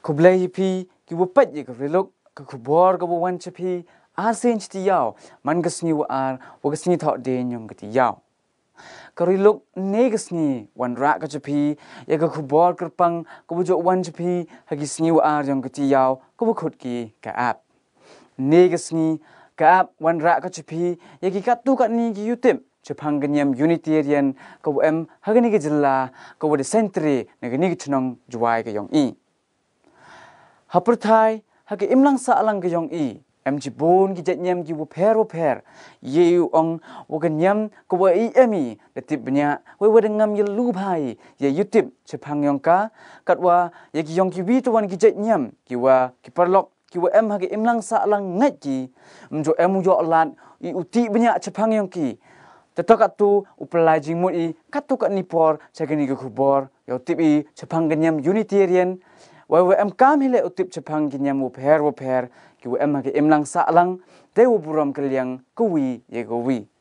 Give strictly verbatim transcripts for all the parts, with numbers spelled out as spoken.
ku blai pi ki wo pat ye ka relok ka ku bor ka wo wan chapi a sen chti yaw man gasni wa ar wo gasni thot de nyong ka ti yaw ka relok ne gasni wan ra ka chapi ye ka ku bor ka pang ka wo jo wan chapi ha gisni wa ar jong ka ti yaw ka wo khut ki ka ap ne gasni ka ap wan ra ka chapi ye ki ka tu ka ni ki yutim chapang ganyam Unitarian ka wo em ha gani ki jilla ka wo de century na gani ki chnong juai ka yong i haperthai hake imlang sa alang ke yong i em ji bon ki jatnyam ki wo pher wo pher ye yu ong wo ganyam ko wo i emi de tip bnya we we ngam ye lu bhai ye youtube chepang yong ka katwa ye ki yong ki wi to wan ki jatnyam ki wa ki parlok ki wo em hake imlang sa alang ngat ki mjo em yo lat i uti bnya chepang yong ki tetok atu upelai jingmut i katu kat nipor sagani ke khubor yo tip i chepang ganyam Unitarian Wai wa em kam hile utip chapang kinyam wo pher wo pher ki wo em hake imlang sa alang de wo buram kaliang kuwi ye gowi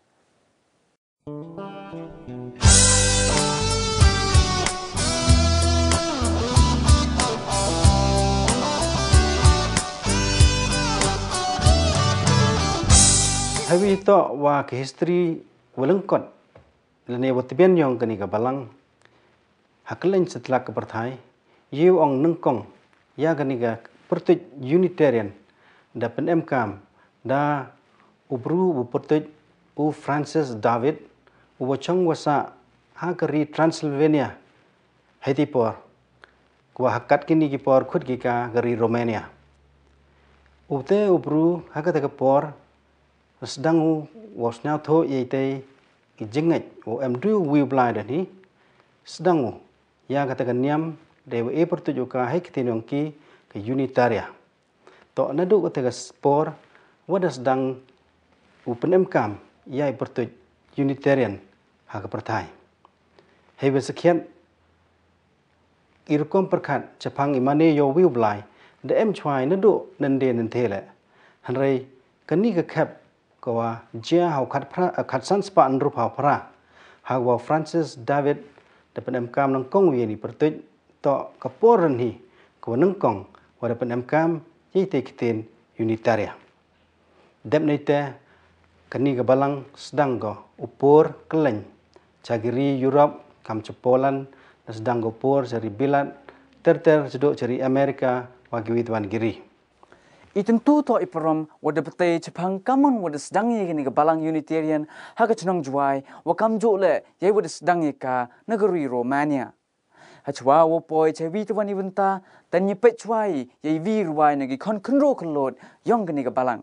Hawi to wa ke history welengkot lene wo tiben yong kani ka balang haklen setelah ke perthai Yu ong nengkong ya ganiga pertuj Unitarian da pen emkam da ubru bu pertuj u Francis David u wachang wasa hakari Transylvania Haiti por kwa hakat kini ki por khut ki ka gari Romania ute ubru hakat ka por sedang u wasnya tho yete ki jingat u emdu wi blind ni sedang u ya kata niam dewa e pertuju ka hai kitinong ki ke Unitaria to nadu ko tega spor wadas dang upen emkam ya pertuj Unitarian ha ka pertai hei besekian irkom perkat Jepang imane yo wiu blai de em chwai nadu nande nantele hanrei kani ka kap ko wa jia hau khat pra khat san spa andru pa pra ha wa Francis David de pen emkam nang kong wi ni pertuj to kaporan hi ko nengkong wada pen emkam yite kitin Unitaria dep nete kani ka balang sedang go upur keleng cagiri Europe kam cepolan sedang go pur jari bilat terter jeduk jari Amerika wagi witwan giri I tentu to iparom wada pete chapang kamon wada sedang ye kani ka balang Unitarian ha ka chnong juai wa kam jo le ye wada sedang ye ka negeri Romania Hachwa wo poi che wi twan ibenta tan ye pet chwai ye wi ruai nagi kon khnro khlot yong kani ka balang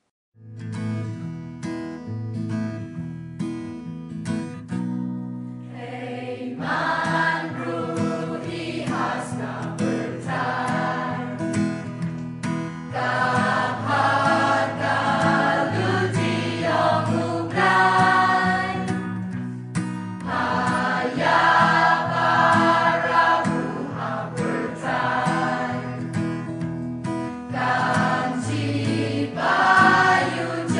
Hey man ru i hasna bertai kapar kaluti yong ukrai ayah Kanji bayu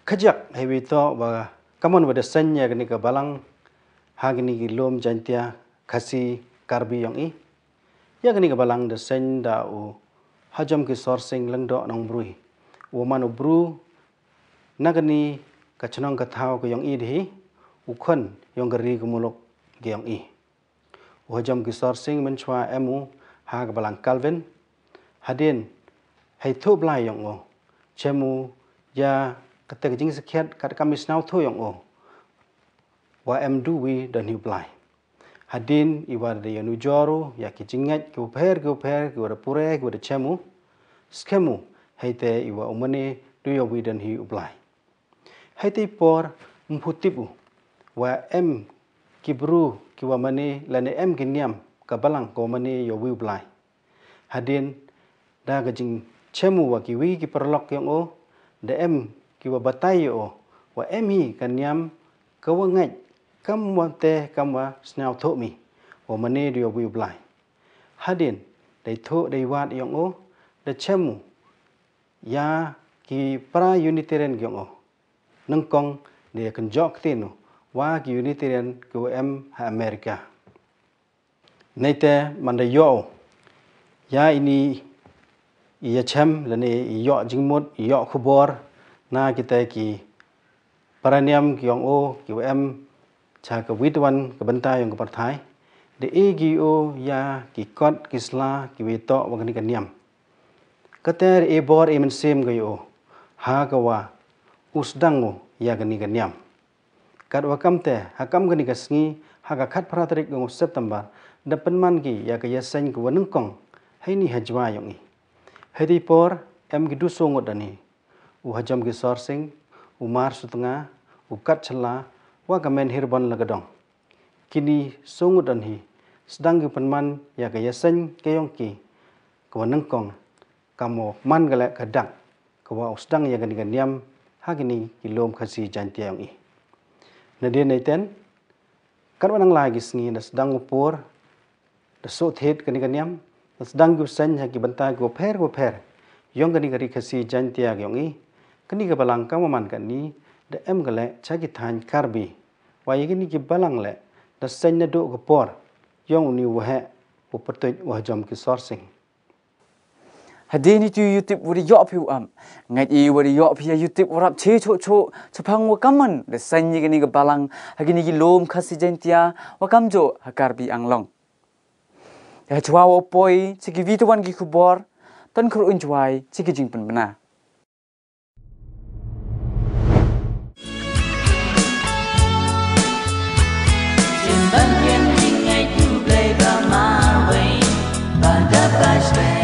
kajak hewi to wa kaman wada sanya gani ka balang hagini ki lom jantia khasi karbi yang i ya gani ka balang da sen da u hajam ki sourcing lengdo nong brui u man u bru nagani ka chanong ka thau ko yang i di u khon yang gari ko mulok ge yang i u hajam ki sourcing menchwa emu ha ka balang Calvin hadin hai thu blai yang o chemu ya kata jing sekiat kat kami snau thu yang o wa em du wi dan hu blai hadin iwar de yanu joru ya ki jingat ki upher ki upher ki wada pure ki wada chemu skemu haite iwa umane du yo wi dan hu blai haite por mphutipu wa em ki bru ki wa mane lane em ki niam ka balang ko mane yo wi blai hadin da ga jing chemu wa ki wi ki perlok yang o de em ki wa batai o wa em hi kan niam ka wa ngai kam wa te kam wa snau tho mi wa mane dio wi blai hadin dei tho dei wat yang o de chemu ya ki pra unitarian yang o nang kong de kan jok tinu wa ki unitarian ko em ha Amerika neite man de yo ya ini ia chem lane yo jingmut yo khubor na kita ki paraniam ki yang o ki em cha ka witwan ka banta yang ka parthai de ego ya ki kot ki sla ki wito wa ni ka niam kater e bor e men sem ga yo ha ka wa usdang ya ka ni ka niam kat wa kamte ha kam ga ni ka sngi ha ka khat pratrik ng September dapen man ki ya ka yasan ko wanung kong hai ni hajwa yang ni hedi por em gidu songot dani u hajam ki sourcing u mar sutanga u kat chela wa kamen hirban lagadong kini songot dani sedang ki penman ya ka yasan keyong ki ko nangkong kamo man gala kadak ko wa sedang ya gani ganiam hagini kilom khasi jantiang i nadia naiten kan wanang lagi sngi na sedang upur da so thet gani ganiam sedang gu sen haki bantai gu pher gu pher yong gani gari khasi jantia gyong i kani ga balang ka man kan ni da em gale chagi than karbi wa yini ki balang le da sen na do gu por yong ni wa he upatoi wa jam ki sourcing hadini tu YouTube wuri yo phu am ngai i wuri yo phi YouTube warap che cho cho chapang wa kaman da sen ni gani ga balang hagini ki lom khasi jantia wa kamjo hakarbi anglong ya chwa wo poi chiki vituan ki khubor tan khur unjwai chiki jingpen bana Ban duyên hình ngày thu play và ma way và đã flashback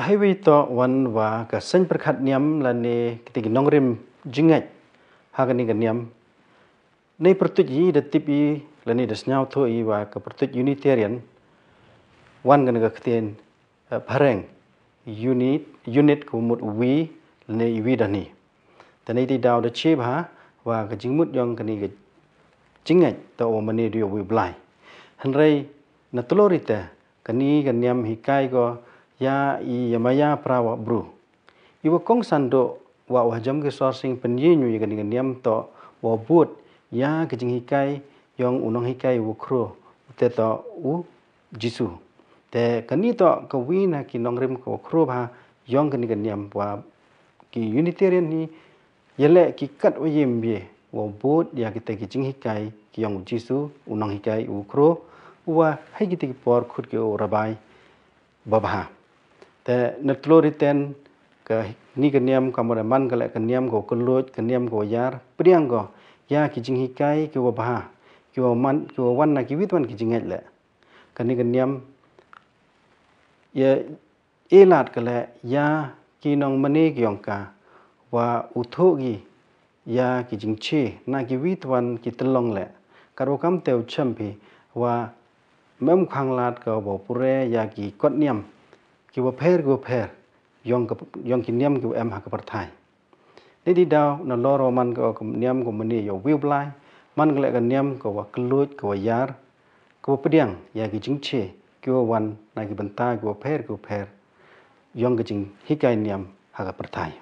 highway to wan wa ka sen perkhat niam la ne kitigi nongrim jingat hagani ga niam nei pertut yi de tipi la ne des nyau tho i wa ka pertut unitarian wan gan ga ktien pareng unit unit ko mut wi ne wi dani tanai ti daw de che ba wa ka jingmut yong kani ga jingat to o mani dio wi blai hanrei na tolorita kani ga niam hikai go ya i yamaya prawa bru iwa kong sando wa wa jam ke sourcing penyenyu ya kani ga niam to wa but ya ke jing hikai yong unong hikai wo kro te to u jisu te kani to ka wina ki nongrim ko kro ba yong kani ga niam wa ki unitarian ni yele ki kat wa yem bie wa but ya kita ki jing hikai ki yong jisu unong hikai u kro wa hai ki ti por khut ke o rabai babha te natloriten ka ni ka niam ka mo man ka le ka niam go kulot ka niam go yar priang go ya ki jing hikai ki wa bah ki wa man ki wa wan na ki witwan ki jinget le ka ni ka niam ya elat ka le ya ki nong mane ki yong ka wa utho gi ya ki jing che na ki witwan ki tlong le karo kam teu champi wa mem khang lat ka bo pure ya ki kot niam ki wa pher go pher yong ka yong ki niam ki em ha ka parthai ni di daw na loro man ko niam ko mani yo wiu blai man gle ka niam ko wa kluj ko wa yar ko pediang ya ki jing che ki wa wan na ki banta ko pher go pher yong ka jing hikai niam ha ka parthai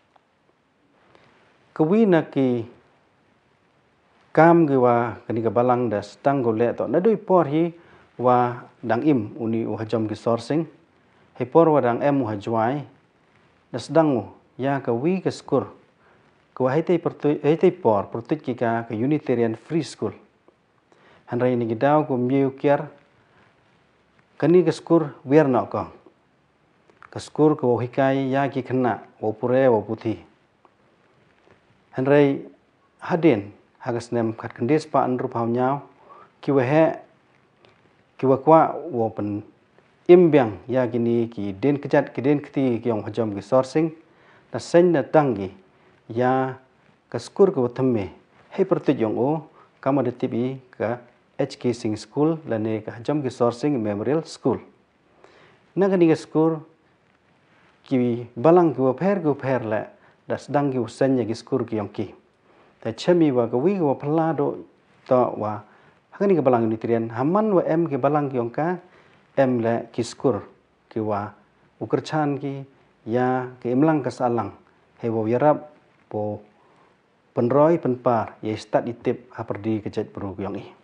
ka wi na ki kam ki wa kani ka balang das tang go le to na doi por hi wa dang im uni u hajam ki sourcing he por wa dang em u hajwai das dang ya ka wi ka skur ko hai te pertu hai te por pertu ki ka ka unitarian free school han rai ni gidaw ko miu kiar kani ka skur wer na ko ka skur ko hikai ya ki khna wo pure wo puthi han rai hadin hagas nem khat kandis pa andru phau nyao ki wa he ki wa kwa wo pen imbyang ya kini ki den kejat ki den kti ki yong hajam ki sourcing na sen na tangi ya ka skur ko thamme he pertut yong o kama de tibi ka H K Singh School la ne ka hajam ki sourcing memorial school na kani ka skur ki balang ki wa pher go pher la das dang ki usen ya ki skur ki yong ki ta chemi wa ka wi wa phla do to wa hakani ka balang nutrien haman wa em ki balang ki yong ka em le ki skur ki wa ukerchan ki ya ki imlang ka salang he wo yarap po penroi penpar ye stat itip ha perdi kejet bro yong i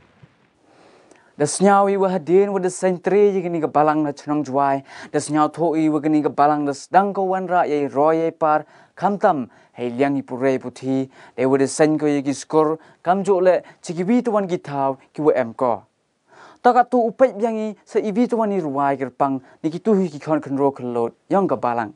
das nyau i wa hadin wa das sentre ji kini ka balang na chnong jwai das nyau tho i wa kini ka balang das dang ko wan ra ye roy ye par khamtam he liang i pure puthi de wa das sen ko ye ki skor kam jo le chi ki bi to wan ki thau ki wa em ko ta ka tu upet yang i se i bi to wan i ruai ker pang ni ki tu hi ki khon khon ro khlot yong ka balang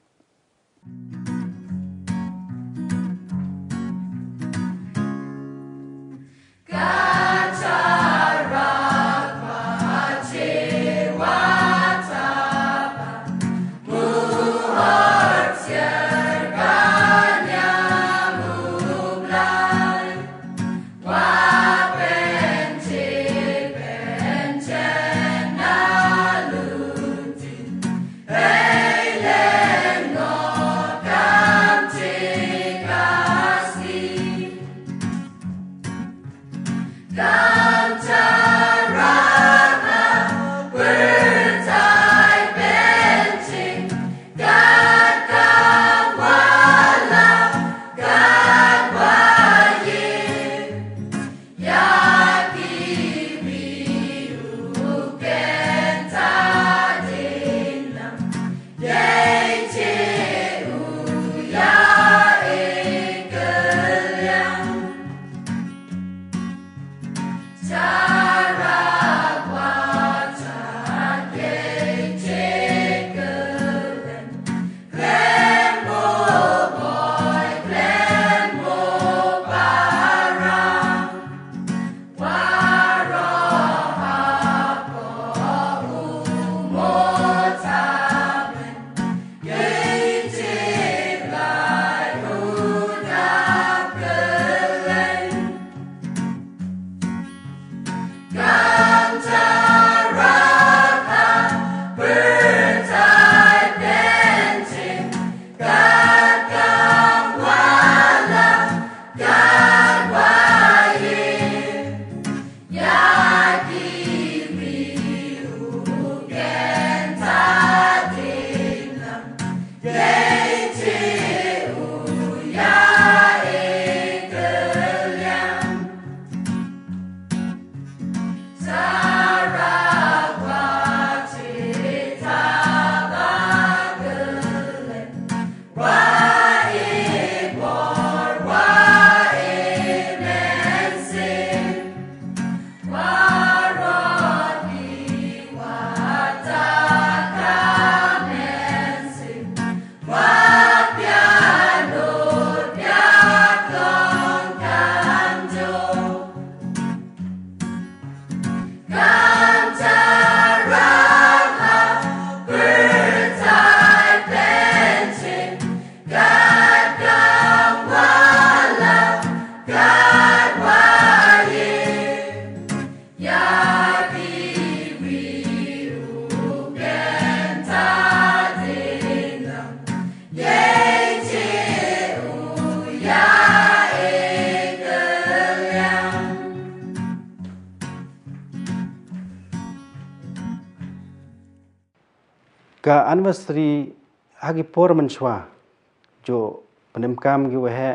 ka anniversary hagi por menchwa jo penemkam gi wehe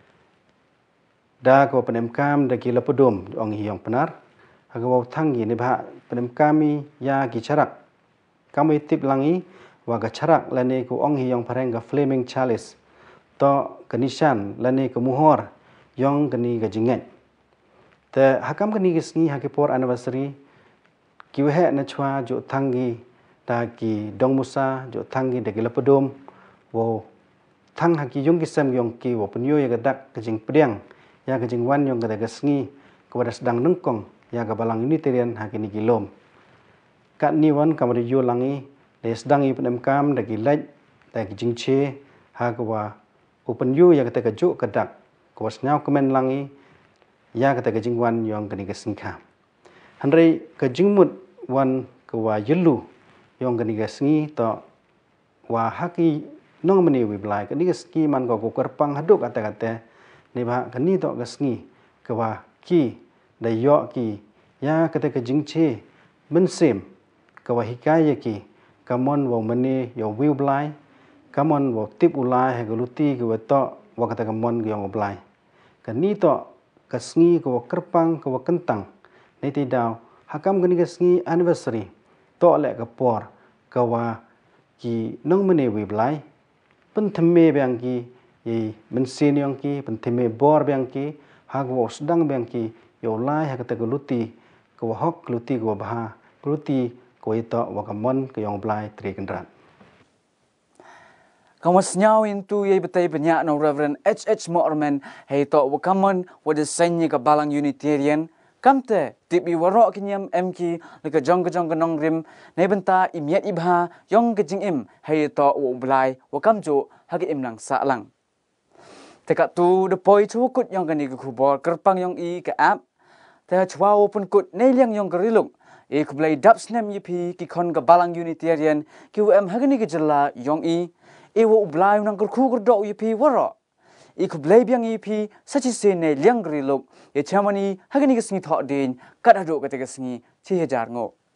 da ko penemkam da ki lapodom ong hiong penar hagi wau thangi ni bha penemkami ya ki charak kami tip langi wa ga charak lane ko ong hiong pareng ga flaming chalice to kanishan lane ko muhor yong gani ga jinget te hakam gani gisni hagi por anniversary ki wehe na chwa jo thangi da ki dong musa jo thangi da ki lapodom wo thang haki yung kisam yung ki wo punyo ya gadak kajing pedang ya kajing wan yung gada gasngi kepada sedang nengkong ya ga balang unitarian haki ni kilom kat ni wan kamari yo langi de sedang i penemkam da ki laj da ki jingche ha kwa open yo ya kata kajuk gadak ko wasnyau komen langi ya kata kajing wan yung gani gasingka hanrei kajing mut wan kwa yelu yung gani gasngi to wa haki nong meni wiblai kani gaski man ko ko kerpang haduk kata kata ni ba kani to gasngi kwa ki da yo ki ya kata ka jingche mensim kwa hikaya ki kamon wo meni yo wiblai kamon wo tip ulai ha guluti kwa to wa kata kamon yo wiblai kani to gasngi kwa kerpang kwa kentang ni tidau hakam kani gasngi anniversary to le ka por kwa ki nong meni wiblai penteme bangki i mensin yang ki penteme bor bangki hagwo sedang bangki yo lai ha kata guluti ko hok guluti ko bah guluti ko ito wa kamon ko yong blai tri kendrat kawas nyau intu ye betai banyak no Reverend H H Moorman hei to wa kamon wa de senyi ka balang Unitarian kamte tibi warok kinyam mk leka jong ke jong kenong rim nei benta imiat ibha yong ke jing im hei to wo blai wo kamjo hagi im nang sa lang teka tu de poi chu kut yong kani ku bol kerpang yong i ke ap te chwa pun kut nei liang yong geriluk e ku blai dap snem yipi ki kon ke balang Unitarian ki wo em hagani ke jela yong i e wo blai nang ku ku do yipi waro iku blai biang ipi sachi se ne liang geriluk e chamani hagani ke singi thok din kat hadu ka te ke singi chi hejar ngo